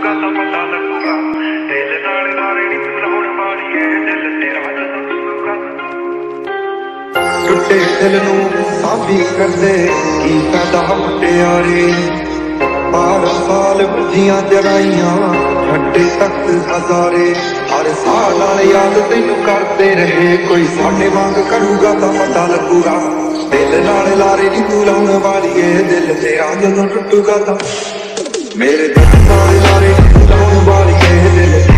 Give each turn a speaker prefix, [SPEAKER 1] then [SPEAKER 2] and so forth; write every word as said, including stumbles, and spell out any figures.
[SPEAKER 1] ਟੁੱਟੂਗਾ ਤਾਂ ਪਤਾ ਲੱਗੂਗਾ ਦਿਲ ਨਾਲ ਨਾਰੇ ਨੀ ਤੂੰ ਲਾਉਣ ਵਾਲੀ ਏ ਦਿਲ ਤੇਰਾ ਜਦੋਂ ਟੁੱਟੂਗਾ। ਟੁੱਟੇ ਦਿਲ ਨੂੰ ਸਾਂਭੀ ਕਰਦੇ ਕੀ ਫਾਇਦਾ ਮੁਟਿਆਰੇ ਬਾਰਾਂ ਸਾਲ ਬੁੱਝੀਆਂ ਜਰਾਈਆਂ ਛੱਡੇ ਤੱਕ ਹਜ਼ਾਰੇ ਹਰ ਸਾਲ ਨਾਲ ਯਾਦ ਤੈਨੂੰ ਕਰਦੇ ਰਹੇ ਕੋਈ ਸਾਡੇ ਵਾਂਗ ਕਰੂਗਾ ਤਾਂ ਪਤਾ ਲੱਗੂਗਾ ਦਿਲ ਨਾਲ ਲਾਰੇ ਨੀ ਤੂੰ ਲਾਉਣ ਵਾਲੀ ਏ ਦਿਲ ਤੇਰਾ ਜਦੋਂ ਟੁੱਟੂਗਾ ਤਾਂ ਮੇਰੇ ਦਿਲ ਨਾਲ ਲਾਰੇ ਨੀ ਤੂੰ ਲਾਉਣ ਵਾਲੀ ਏ ਦਿਲ